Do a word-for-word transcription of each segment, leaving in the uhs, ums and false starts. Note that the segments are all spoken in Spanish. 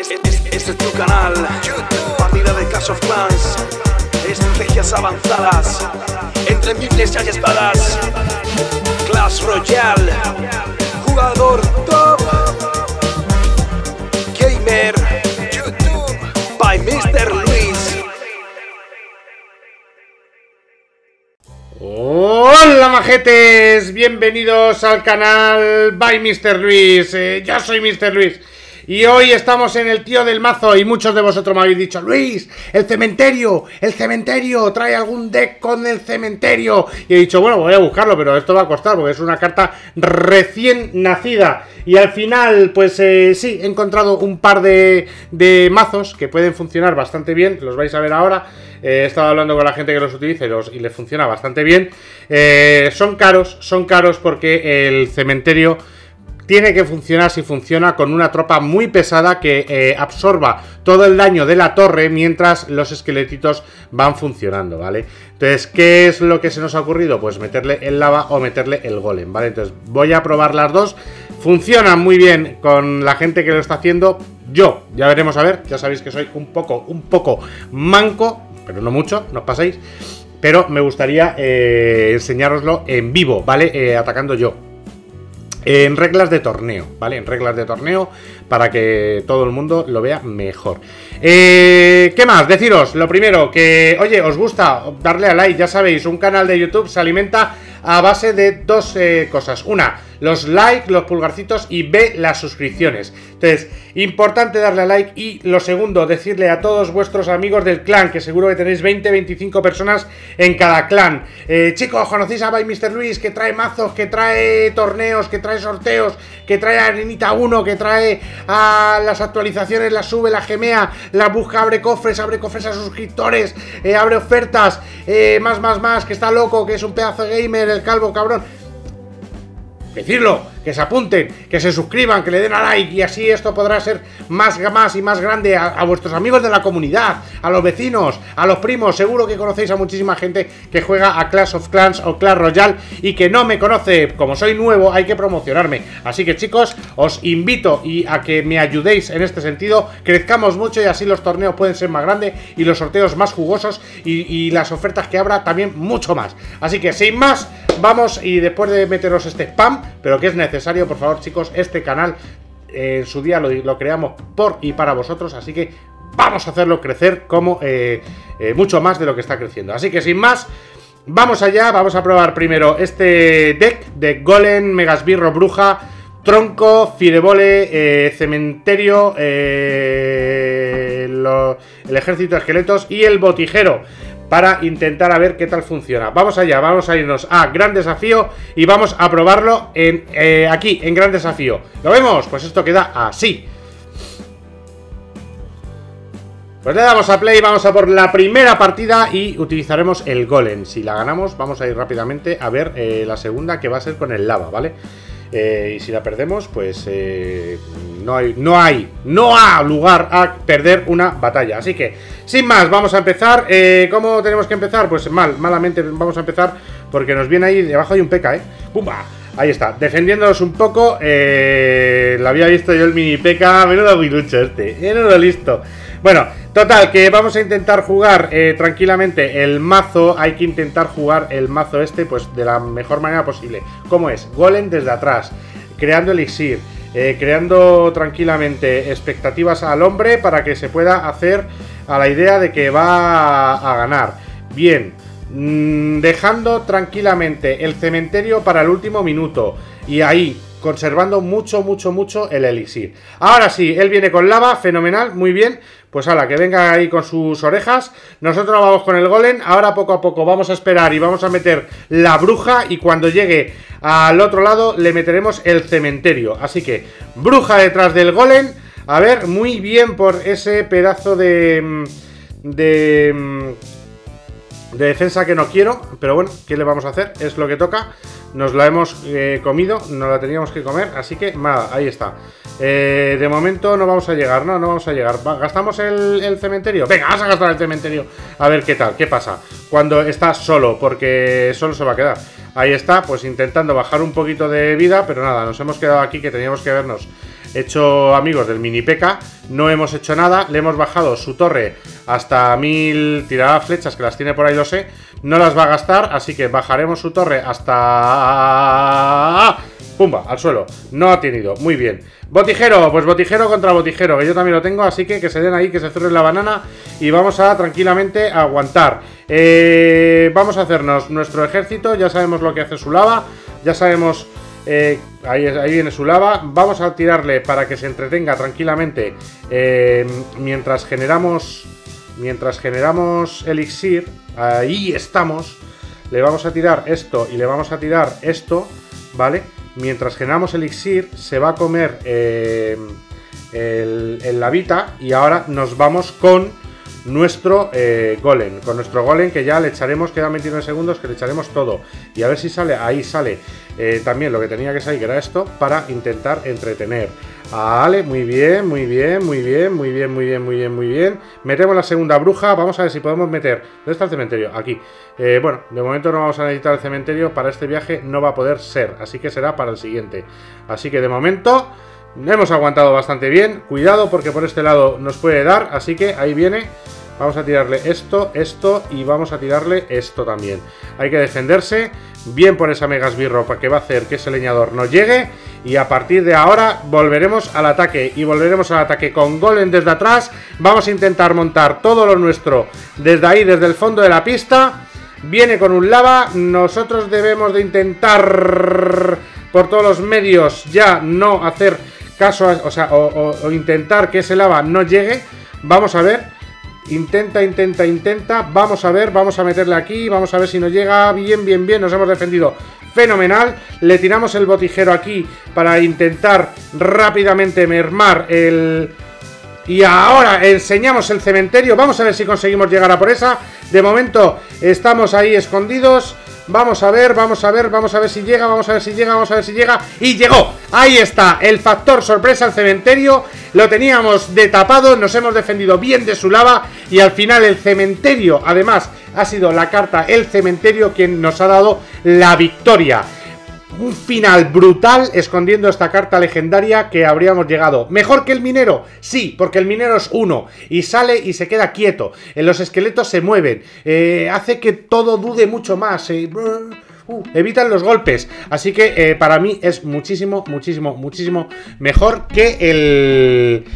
Este, este, este es tu canal, partida de Clash of Clans, estrategias avanzadas, entre miles y espadas, Clash Royale, jugador top, gamer, YouTube, by mister Luis. Hola majetes, bienvenidos al canal by mister Luis, eh, yo soy mister Luis. Y hoy estamos en el tío del mazo y muchos de vosotros me habéis dicho: Luis, el cementerio, el cementerio, trae algún deck con el cementerio. Y he dicho, bueno, voy a buscarlo, pero esto va a costar porque es una carta recién nacida. Y al final, pues eh, sí, he encontrado un par de, de mazos que pueden funcionar bastante bien, los vais a ver ahora. Eh, he estado hablando con la gente que los utiliza y, los, y les funciona bastante bien. Eh, son caros, son caros porque el cementerio tiene que funcionar, si funciona, con una tropa muy pesada que eh, absorba todo el daño de la torre mientras los esqueletitos van funcionando, ¿vale? Entonces, ¿qué es lo que se nos ha ocurrido? Pues meterle el lava o meterle el golem, ¿vale? Entonces, voy a probar las dos. Funcionan muy bien con la gente que lo está haciendo. Yo, ya veremos a ver, ya sabéis que soy un poco, un poco manco, pero no mucho, no os paséis. Pero me gustaría eh, enseñároslo en vivo, ¿vale? Eh, atacando yo. En reglas de torneo, ¿vale? En reglas de torneo para que todo el mundo lo vea mejor. Eh, ¿Qué más? Deciros, lo primero, que, oye, os gusta, darle a like, ya sabéis, un canal de YouTube se alimenta a base de dos eh, cosas. Una, los likes, los pulgarcitos, y B, las suscripciones. Entonces, importante darle a like. Y lo segundo, decirle a todos vuestros amigos del clan, que seguro que tenéis veinte, veinticinco personas en cada clan. Eh, chicos, ¿conocéis a by mister Luis? Que trae mazos, que trae torneos, que trae sorteos, que trae a Arenita uno, que trae a las actualizaciones, las sube, la gemea, la busca, abre cofres, abre cofres a suscriptores, eh, abre ofertas, eh, más, más, más, que está loco, que es un pedazo de gamer, el calvo cabrón. Decirlo, que se apunten, que se suscriban, que le den a like, y así esto podrá ser más, más y más grande a, a vuestros amigos de la comunidad, a los vecinos, a los primos. Seguro que conocéis a muchísima gente que juega a Clash of Clans o Clash Royale y que no me conoce. Como soy nuevo, hay que promocionarme. Así que, chicos, os invito y a que me ayudéis en este sentido, crezcamos mucho y así los torneos pueden ser más grandes y los sorteos más jugosos y, y las ofertas que habrá también mucho más. Así que, sin más, vamos, y después de meteros este spam, pero que es necesario, por favor, chicos, este canal eh, en su día lo, lo creamos por y para vosotros, así que vamos a hacerlo crecer como eh, eh, mucho más de lo que está creciendo. Así que sin más, vamos allá. Vamos a probar primero este deck de Golem, Megasbirro, Bruja, Tronco, Firebole, eh, Cementerio, eh, lo, el Ejército de Esqueletos y el Botijero, para intentar a ver qué tal funciona. Vamos allá, vamos a irnos a Gran Desafío y vamos a probarlo en, eh, aquí, en Gran Desafío. ¿Lo vemos? Pues esto queda así. Pues le damos a play, vamos a por la primera partida y utilizaremos el golem. Si la ganamos, vamos a ir rápidamente a ver eh, la segunda, que va a ser con el lava, ¿vale? Eh, y si la perdemos, pues eh, no hay, no hay, no ha lugar a perder una batalla. Así que, sin más, vamos a empezar. eh, ¿Cómo tenemos que empezar? Pues mal, malamente vamos a empezar porque nos viene ahí, debajo hay un P K, ¿eh? ¡Pumba! Ahí está, defendiéndonos un poco. eh, Lo había visto yo el mini P K. Menudo bilucho este, menudo listo. Bueno, total, que vamos a intentar jugar eh, tranquilamente el mazo. Hay que intentar jugar el mazo este pues de la mejor manera posible. ¿Cómo es? Golem desde atrás, creando elixir, eh, creando tranquilamente expectativas al hombre para que se pueda hacer a la idea de que va a, a ganar. Bien, mmm, dejando tranquilamente el cementerio para el último minuto. Y ahí, conservando mucho, mucho, mucho el elixir. Ahora sí, él viene con lava, fenomenal, muy bien. Pues ala, que venga ahí con sus orejas. Nosotros vamos con el golem. Ahora poco a poco vamos a esperar y vamos a meter la bruja. Y cuando llegue al otro lado le meteremos el cementerio. Así que, bruja detrás del golem. A ver, muy bien por ese pedazo de... De... de defensa que no quiero. Pero bueno, ¿qué le vamos a hacer? Es lo que toca. Nos la hemos eh, comido, nos la teníamos que comer. Así que, nada, ahí está. Eh, de momento no vamos a llegar, no, no vamos a llegar. ¿Gastamos el, el cementerio? Venga, vamos a gastar el cementerio. A ver qué tal, qué pasa cuando está solo, porque solo se va a quedar. Ahí está, pues intentando bajar un poquito de vida, pero nada, nos hemos quedado aquí que teníamos que vernos hecho amigos del mini P.E.K.K.A. No hemos hecho nada, le hemos bajado su torre hasta mil, tirará flechas que las tiene por ahí, lo sé. No las va a gastar, así que bajaremos su torre hasta... ¡Pumba! Al suelo. No ha tenido. Muy bien. Botijero, pues botijero contra botijero, que yo también lo tengo, así que que se den ahí, que se cierren la banana y vamos a tranquilamente aguantar. Eh, vamos a hacernos nuestro ejército, ya sabemos lo que hace su lava, ya sabemos... Eh, ahí, ahí viene su lava. Vamos a tirarle para que se entretenga tranquilamente eh, mientras generamos mientras generamos elixir. Ahí estamos. Le vamos a tirar esto y le vamos a tirar esto, ¿vale? Mientras generamos elixir se va a comer eh, el, el lavita y ahora nos vamos con nuestro eh, golem, con nuestro golem que ya le echaremos, quedan veintinueve segundos, que le echaremos todo y a ver si sale, ahí sale eh, también lo que tenía que salir, que era esto, para intentar entretener. Vale, muy bien, muy bien, muy bien, muy bien, muy bien, muy bien, muy bien. Metemos la segunda bruja, vamos a ver si podemos meter... ¿Dónde está el cementerio? Aquí. Eh, bueno, de momento no vamos a necesitar el cementerio, para este viaje no va a poder ser, así que será para el siguiente. Así que de momento hemos aguantado bastante bien, cuidado porque por este lado nos puede dar, así que ahí viene. Vamos a tirarle esto, esto y vamos a tirarle esto también. Hay que defenderse bien por esa mega esbirro para que va a hacer que ese leñador no llegue. Y a partir de ahora volveremos al ataque. Y volveremos al ataque con golem desde atrás. Vamos a intentar montar todo lo nuestro desde ahí, desde el fondo de la pista. Viene con un lava. Nosotros debemos de intentar por todos los medios ya no hacer caso, a, o sea, o, o, o intentar que ese lava no llegue. Vamos a ver. Intenta, intenta, intenta. Vamos a ver, vamos a meterle aquí. Vamos a ver si nos llega. Bien, bien, bien. Nos hemos defendido fenomenal. Le tiramos el botijero aquí para intentar rápidamente mermar el... Y ahora enseñamos el cementerio. Vamos a ver si conseguimos llegar a por esa. De momento estamos ahí escondidos. Vamos a ver, vamos a ver, vamos a ver si llega, vamos a ver si llega, vamos a ver si llega. ¡Y llegó! Ahí está, el factor sorpresa al cementerio. Lo teníamos de tapado, nos hemos defendido bien de su lava. Y al final el cementerio, además, ha sido la carta El Cementerio quien nos ha dado la victoria. Un final brutal escondiendo esta carta legendaria que habríamos llegado. ¿Mejor que el minero? Sí, porque el minero es uno y sale y se queda quieto. Los esqueletos se mueven. Eh, hace que todo dude mucho más. Eh, uh, evitan los golpes. Así que eh, para mí es muchísimo, muchísimo, muchísimo mejor que el,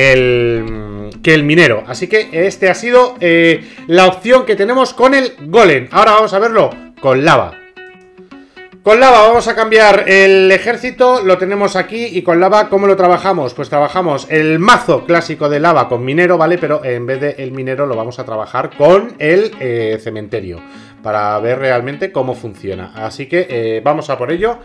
el, que el minero. Así que este ha sido eh, la opción que tenemos con el golem. Ahora vamos a verlo con lava. Con lava vamos a cambiar el ejército, lo tenemos aquí. Y con lava, ¿cómo lo trabajamos? Pues trabajamos el mazo clásico de lava con minero, ¿vale? Pero en vez de el minero lo vamos a trabajar con el eh, cementerio, para ver realmente cómo funciona. Así que eh, vamos a por ello.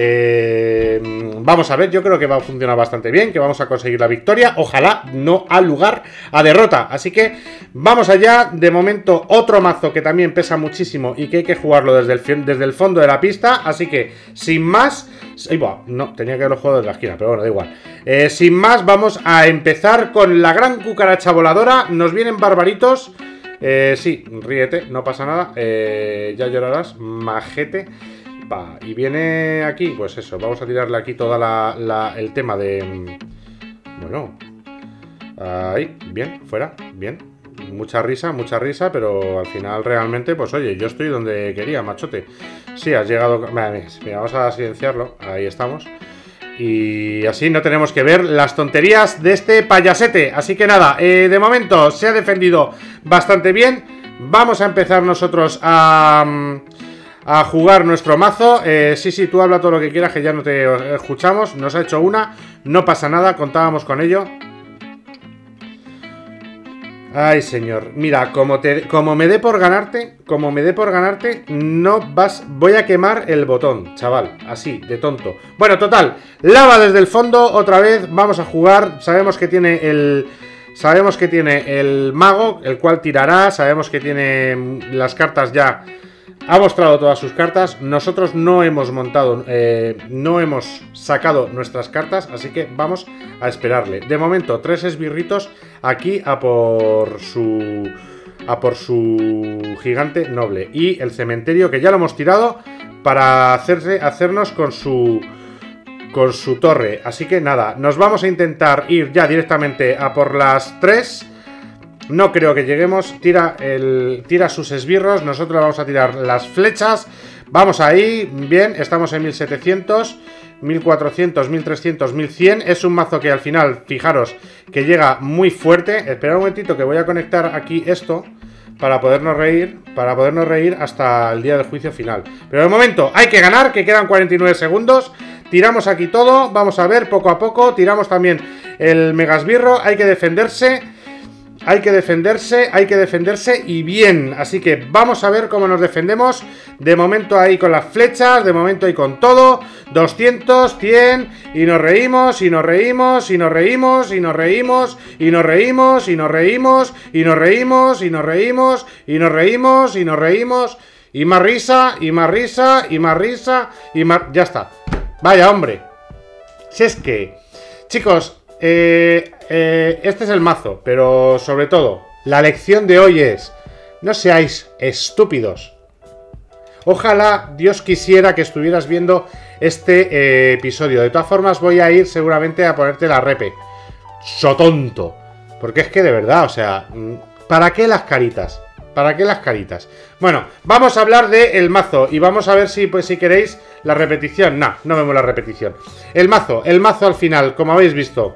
Eh, vamos a ver, yo creo que va a funcionar bastante bien, que vamos a conseguir la victoria. Ojalá no al lugar a derrota. Así que vamos allá. De momento otro mazo que también pesa muchísimo y que hay que jugarlo desde el, desde el fondo de la pista. Así que sin más, no, tenía que haberlo jugado desde la esquina, pero bueno, da igual. eh, Sin más, vamos a empezar con la gran cucaracha voladora. Nos vienen barbaritos. Eh, sí, ríete, no pasa nada. eh, Ya llorarás, majete. Y viene aquí, pues eso, vamos a tirarle aquí toda la, la el tema de... Bueno, ahí, bien, fuera, bien. Mucha risa, mucha risa, pero al final realmente, pues oye, yo estoy donde quería, machote. Sí, has llegado... Mira, vamos a silenciarlo, ahí estamos. Y así no tenemos que ver las tonterías de este payasete. Así que nada, eh, de momento se ha defendido bastante bien. Vamos a empezar nosotros a... a jugar nuestro mazo. eh, Sí, sí, tú habla todo lo que quieras, que ya no te escuchamos. Nos ha hecho una, no pasa nada, contábamos con ello. Ay, señor. Mira, como, te, como me dé por ganarte, como me dé por ganarte, no vas... Voy a quemar el botón, chaval, así, de tonto. Bueno, total, lava desde el fondo, otra vez, vamos a jugar. Sabemos que tiene el... Sabemos que tiene el mago, el cual tirará. Sabemos que tiene las cartas ya... Ha mostrado todas sus cartas. Nosotros no hemos montado, eh, no hemos sacado nuestras cartas, así que vamos a esperarle. De momento, tres esbirritos aquí a por su a por su gigante noble. Y el cementerio, que ya lo hemos tirado para hacerse, hacernos con su con su torre. Así que nada, nos vamos a intentar ir ya directamente a por las tres. No creo que lleguemos. Tira, el, tira sus esbirros. Nosotros vamos a tirar las flechas. Vamos ahí. Bien, estamos en mil setecientos, mil cuatrocientos, mil trescientos, mil cien. Es un mazo que al final, fijaros, que llega muy fuerte. Esperad un momentito que voy a conectar aquí esto para podernos reír, para podernos reír hasta el día del juicio final. Pero de momento hay que ganar, que quedan cuarenta y nueve segundos. Tiramos aquí todo. Vamos a ver poco a poco. Tiramos también el megasbirro. Hay que defenderse. Hay que defenderse, hay que defenderse y bien. Así que vamos a ver cómo nos defendemos. De momento ahí con las flechas, de momento ahí con todo. doscientos, cien, y nos reímos, y nos reímos, y nos reímos, y nos reímos, y nos reímos, y nos reímos, y nos reímos, y nos reímos, y nos reímos, y nos reímos. Y más risa, y más risa, y más risa, y más... Ya está. Vaya, hombre. Si es que... Chicos... Eh, eh, este es el mazo, pero sobre todo, la lección de hoy es: no seáis estúpidos. Ojalá Dios quisiera que estuvieras viendo este eh, episodio. De todas formas, voy a ir seguramente a ponerte la repe. Sotonto. Porque es que de verdad, o sea, ¿para qué las caritas? ¿Para qué las caritas? Bueno, vamos a hablar del mazo y vamos a ver si, pues, si queréis la repetición. No, no vemos la repetición. El mazo, el mazo al final, como habéis visto,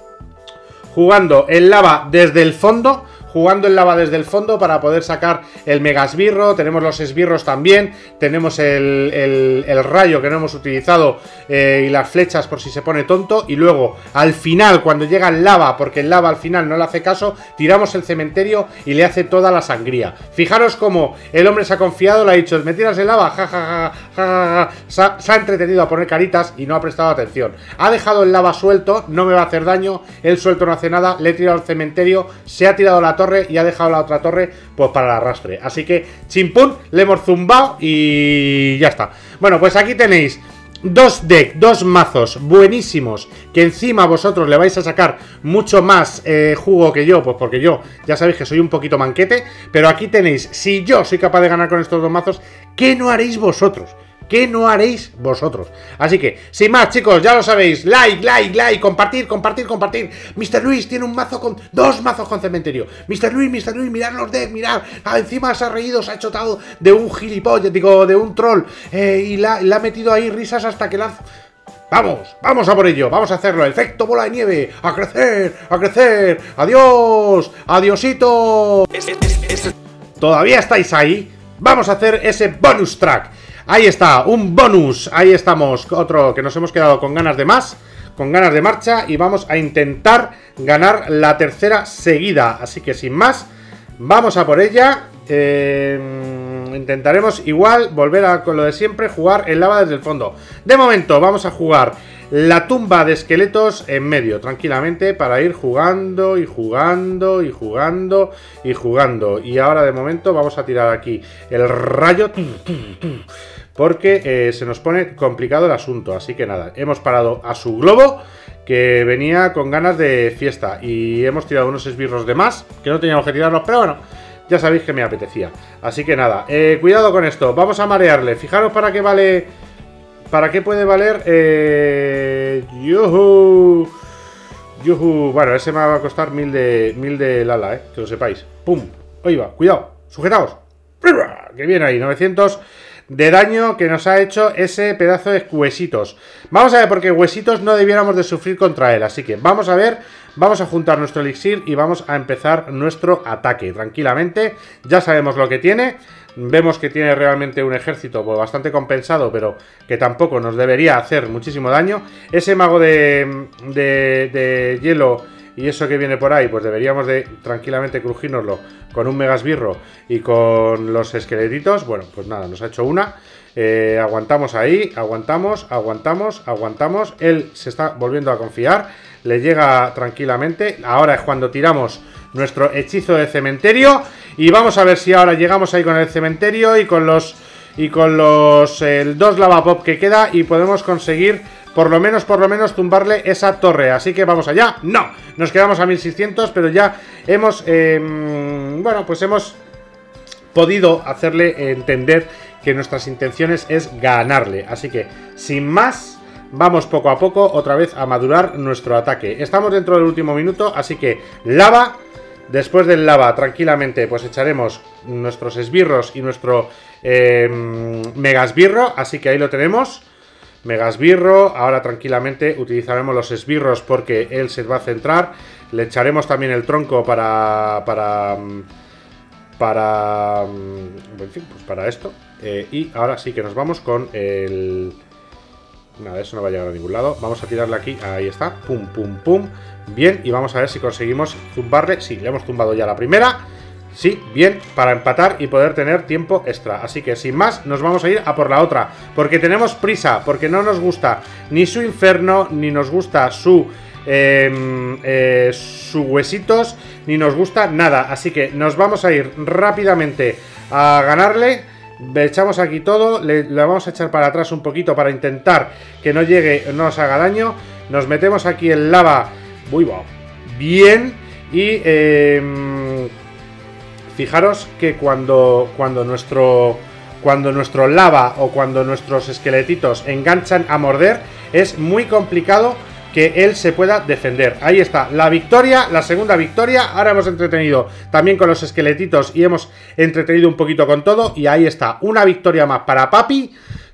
jugando el lava desde el fondo, jugando el lava desde el fondo para poder sacar el megasbirro. Tenemos los esbirros también, tenemos el, el, el rayo que no hemos utilizado eh, y las flechas por si se pone tonto. Y luego al final, cuando llega el lava, porque el lava al final no le hace caso, tiramos el cementerio y le hace toda la sangría. Fijaros cómo el hombre se ha confiado, le ha dicho: me tiras el lava, jajaja, ja, ja, ja, ja. Se, ha, se ha entretenido a poner caritas y no ha prestado atención. Ha dejado el lava suelto, no me va a hacer daño, el suelto no hace nada, le he tirado el cementerio, se ha tirado la torre y ha dejado la otra torre pues para el arrastre. Así que chimpún, le hemos zumbado y ya está. Bueno, pues aquí tenéis dos decks, dos mazos buenísimos, que encima vosotros le vais a sacar mucho más eh, jugo que yo, pues porque yo ya sabéis que soy un poquito manquete. Pero aquí tenéis, si yo soy capaz de ganar con estos dos mazos, ¿qué no haréis vosotros? ¿Qué no haréis vosotros? Así que, sin más, chicos, ya lo sabéis. Like, like, like, compartir, compartir, compartir. mister Luis tiene un mazo con... Dos mazos con cementerio. mister Luis, mister Luis, mirad los decks, mirad. Ah, encima se ha reído, se ha chotado de un gilipollas, digo, de un troll. Eh, y la, le ha metido ahí risas hasta que la... Vamos, vamos a por ello, vamos a hacerlo. Efecto bola de nieve, a crecer, a crecer. Adiós, adiosito. ¿Todavía estáis ahí? Vamos a hacer ese bonus track. Ahí está, un bonus, ahí estamos, otro que nos hemos quedado con ganas de más, con ganas de marcha, y vamos a intentar ganar la tercera seguida. Así que sin más, vamos a por ella. eh, Intentaremos igual volver a con lo de siempre, jugar el lava desde el fondo. De momento vamos a jugar la tumba de esqueletos en medio, tranquilamente, para ir jugando y jugando y jugando y jugando. Y ahora de momento vamos a tirar aquí el rayo, porque eh, se nos pone complicado el asunto. Así que nada, hemos parado a su globo, que venía con ganas de fiesta, y hemos tirado unos esbirros de más, que no teníamos que tirarlos, pero bueno, ya sabéis que me apetecía. Así que nada, eh, cuidado con esto, vamos a marearle. Fijaros para qué vale, para qué puede valer. eh, yuhu, yuhu. Bueno, ese me va a costar mil de, mil de Lala, eh, que lo sepáis. Pum, ahí va, cuidado, sujetaos. Que viene ahí, novecientos de daño que nos ha hecho ese pedazo de huesitos. Vamos a ver, porque huesitos no debiéramos de sufrir contra él. Así que vamos a ver, vamos a juntar nuestro elixir y vamos a empezar nuestro ataque tranquilamente. Ya sabemos lo que tiene. Vemos que tiene realmente un ejército pues, bastante compensado, pero que tampoco nos debería hacer muchísimo daño. Ese mago de, de, de hielo y eso que viene por ahí, pues deberíamos de tranquilamente crujírnoslo con un megasbirro y con los esqueletitos. Bueno, pues nada, nos ha hecho una. Eh, aguantamos ahí, aguantamos, aguantamos, aguantamos. Él se está volviendo a confiar, le llega tranquilamente. Ahora es cuando tiramos nuestro hechizo de cementerio y vamos a ver si ahora llegamos ahí con el cementerio y con los y con los el dos lava pop que queda y podemos conseguir por lo menos, por lo menos tumbarle esa torre. Así que vamos allá. No, nos quedamos a mil seiscientos, pero ya hemos eh, bueno, pues hemos podido hacerle entender que nuestras intenciones es ganarle. Así que sin más, vamos poco a poco otra vez a madurar nuestro ataque. Estamos dentro del último minuto, así que lava. Después del lava, tranquilamente, pues echaremos nuestros esbirros y nuestro eh, megasbirro. Así que ahí lo tenemos. Megasbirro. Ahora tranquilamente utilizaremos los esbirros porque él se va a centrar. Le echaremos también el tronco para... Para... Para... En fin, pues para esto. Eh, y ahora sí que nos vamos con el... Nada, eso no va a llegar a ningún lado. Vamos a tirarle aquí, ahí está. Pum, pum, pum. Bien, y vamos a ver si conseguimos zumbarle. Sí, le hemos tumbado ya la primera. Sí, bien, para empatar y poder tener tiempo extra. Así que sin más, nos vamos a ir a por la otra. Porque tenemos prisa, porque no nos gusta ni su inferno, ni nos gusta su... Eh, eh, sus huesitos, ni nos gusta nada. Así que nos vamos a ir rápidamente a ganarle. Echamos aquí todo, le, le vamos a echar para atrás un poquito para intentar que no llegue, no nos haga daño. Nos metemos aquí en lava. Uy, wow. Bien. Y eh, fijaros que cuando, cuando nuestro cuando nuestro lava o cuando nuestros esqueletitos enganchan a morder, es muy complicado que él se pueda defender. Ahí está, la victoria, la segunda victoria. Ahora hemos entretenido también con los esqueletitos y hemos entretenido un poquito con todo. Y ahí está, una victoria más para Papi,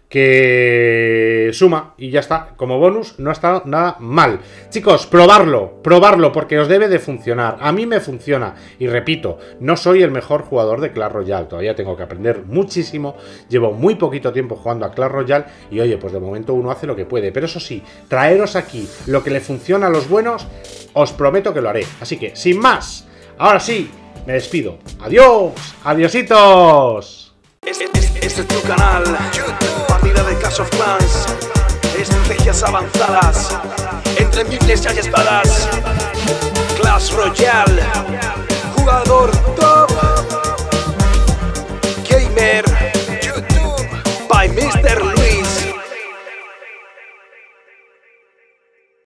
que suma y ya está. Como bonus no ha estado nada mal. Chicos, probarlo, probarlo porque os debe de funcionar. A mí me funciona. Y repito, no soy el mejor jugador de Clash Royale. Todavía tengo que aprender muchísimo. Llevo muy poquito tiempo jugando a Clash Royale. Y oye, pues de momento uno hace lo que puede. Pero eso sí, traeros aquí lo que le funciona a los buenos, os prometo que lo haré. Así que, sin más, ahora sí, me despido. Adiós, adiositos. Este, este, este es tu canal, partida de Clash of Clans, estrategias avanzadas, entre miles y espadas, Clash Royale.